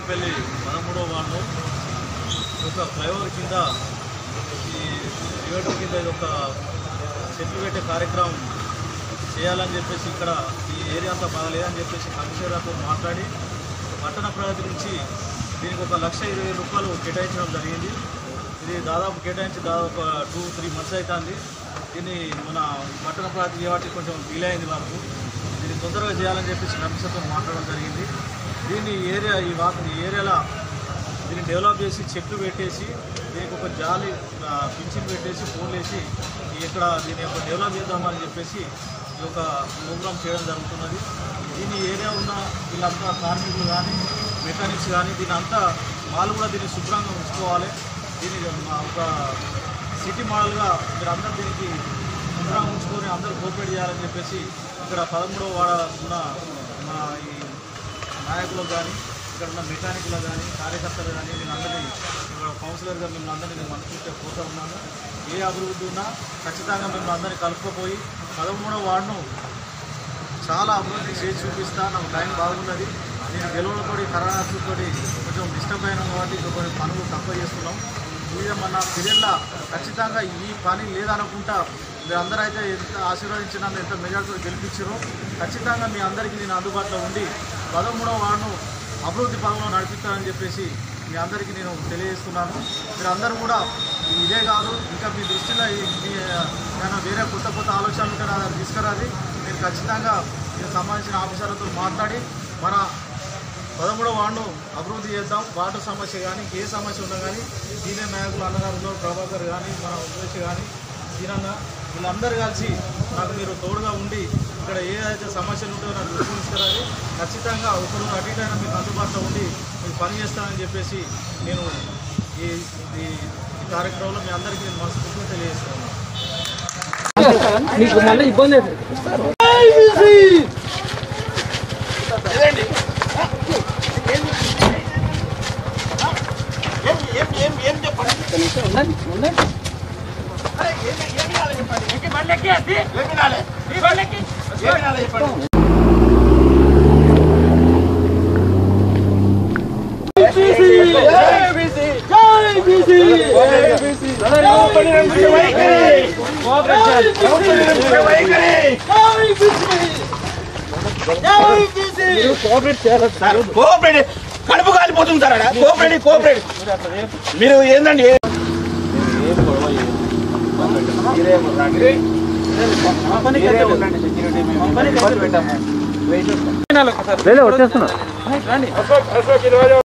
బోయినపల్లి 13వ వార్డులో ఒక ఫ్లైఓవర్ కింద ఈ రివర్ కింద ఒక చెట్లు పెట్టే కార్యక్రమం చేయాలని చెప్పేసి ఇక్కడ ఈ ఏరియా అంతా బాగాలేదని చెప్పేసి కమిషనర్తో మాట్లాడి పట్టణ ప్రగతి నుంచి దీనికి 1,20,000 రూపాయలు కేటాయించడం జరిగింది. ఇది దాదాపు కేటాయించి దాదాపు 2-3 మంత్స్ అవుతుంది. దీన్ని మన పట్టణ ప్రగతి చేయబట్టి కొంచెం డిలే అయింది వరకు. దీన్ని తొందరగా చేయాలని చెప్పేసి కమిషనర్తో మాట్లాడడం జరిగింది. దీన్ని ఈ ఏరియాలో దీన్ని డెవలప్ చేసి చెట్లు పెట్టేసి దీనికి ఒక జాలి పింఛన్ పెట్టేసి ఫోన్లు వేసి ఇక్కడ దీన్ని డెవలప్ చేద్దామని చెప్పేసి ఈ యొక్క ప్రోగ్రామ్ చేయడం జరుగుతున్నది. దీని ఏరియా ఉన్న వీళ్ళంతా కార్మికులు కానీ మెకానిక్స్ కానీ దీని అంతా వాళ్ళు కూడా దీన్ని శుభ్రంగా ఉంచుకోవాలి. దీన్ని ఒక సిటీ మోడల్గా మీరు అందరూ దీనికి శుభ్రంగా ఉంచుకొని అందరూ కోఆపరేట్ చేయాలని చెప్పేసి ఇక్కడ 13వ వార్డు ఉన్న మా ఈ నాయకులకు కానీ ఇక్కడ ఉన్న మెకానిక్లు కానీ కార్యకర్తలు కానీ నేను అందరినీ కౌన్సిలర్గా మిమ్మల్ని అందరినీ మనసుకుంటే పోతూ ఉన్నాను. ఏ అభివృద్ధి ఉన్నా ఖచ్చితంగా మిమ్మల్ని అందరినీ కలుపుకోపోయి 13వ వార్డును చాలా అభివృద్ధి చేసి చూపిస్తా. నాకు టైం బాగున్నది. నేను గెలవడంతో కరోనాతో కొంచెం డిస్టర్బ్ అయినాం కాబట్టి ఇంకా కొన్ని పనులు తక్కువ చేస్తున్నాం. మీద మన పిల్లల్లో ఖచ్చితంగా ఈ పని లేదనుకుంటా మీరందరూ అయితే ఎంత ఆశీర్వదించినా ఎంత మెజార్టీతో గెలిపించారో ఖచ్చితంగా మీ అందరికీ నేను అందుబాటులో ఉండి 13వ వార్డును అభివృద్ధి పనులు నడిపిస్తానని చెప్పేసి మీ అందరికీ నేను తెలియజేస్తున్నాను. మీరందరూ కూడా ఇదే కాదు ఇంకా మీ దృష్టిలో ఏమైనా వేరే కొత్త ఆలోచనలు ఉంటే నా దగ్గర తీసుకురాది. నేను ఖచ్చితంగా దీనికి సంబంధించిన ఆఫీసర్లతో మాట్లాడి మన 13వ వార్డును అభివృద్ధి చేద్దాం. వాటర్ సమస్య కానీ ఏ సమస్య ఉన్నా కానీ సీనియర్ నాయకులు అన్నగారు ప్రభాకర్ కానీ మన ఉద్దేశ్ కానీ దీనన్న వీళ్ళందరూ కలిసి నాకు మీరు తోడుగా ఉండి ఇక్కడ ఏదైతే సమస్యలు ఉంటాయో నాకు దృష్టి తీసుకురాలి. ఖచ్చితంగా ఒకరు అటు ఇటైనా మీకు అందుబాటులో ఉండి మీకు పని చేస్తానని చెప్పేసి నేను ఈ కార్యక్రమంలో మీ అందరికీ నేను మనస్ఫూర్తిగా తెలియజేస్తున్నాను. కడుపు కాలిపోతుంది సార్. కోఆపరేట్ మీరు ఏందండి వచ్చేస్తున్నా.